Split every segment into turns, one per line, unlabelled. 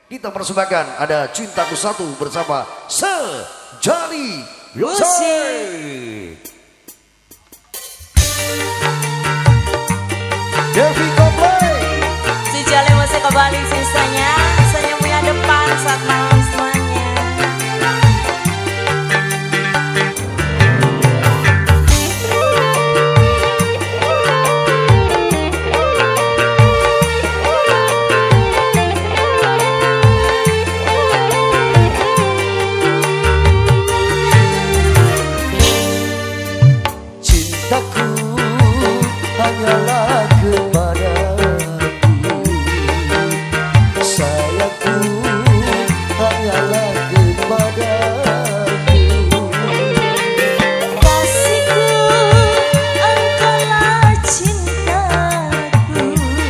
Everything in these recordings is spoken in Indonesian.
Kita persembahkan ada Cintaku Satu bersama Sejali Musik. Devi Komplek
Sejali Musik kembali sisanya senyumnya depan saat malam semuanya.
Hanyalah kepadaku, sayangku hanyalah kepadaku.
Kasihku, engkaulah cintaku.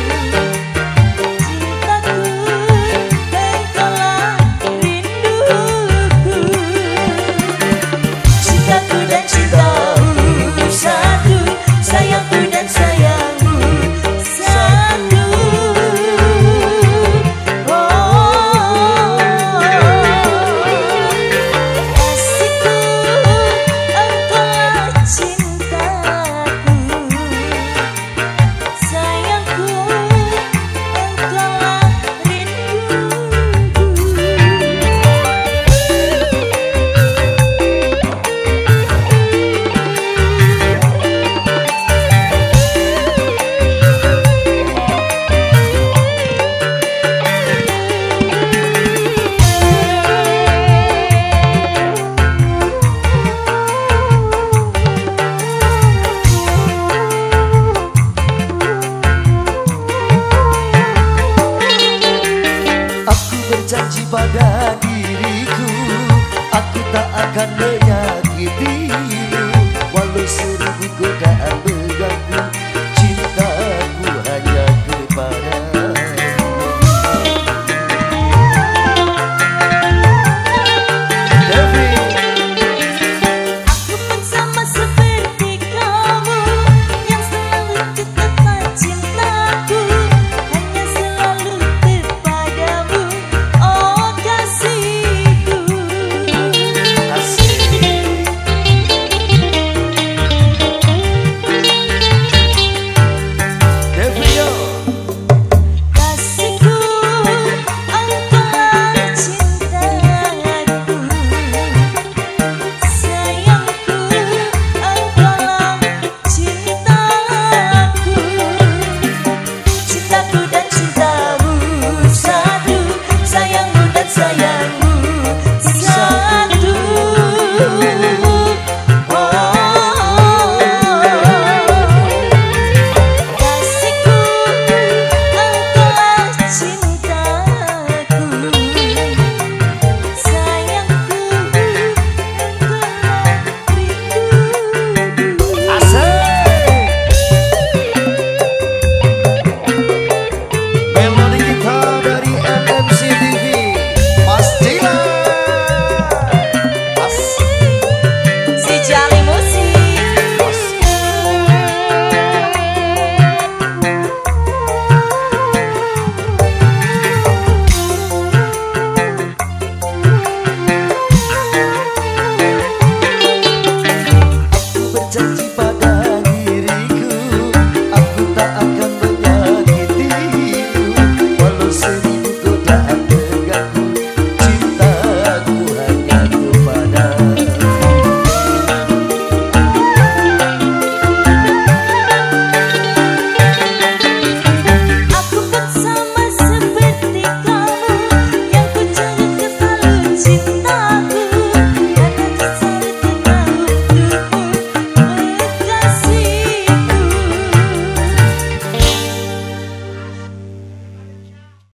Cintaku, engkaulah rinduku. Cintaku dan cintamu satu, sayangku dan sayangmu satu. Kasihku, engkaulah cintaku. Sayangku, engkaulah rinduku.
Berjanji pada diriku, aku tak akan menyakiti.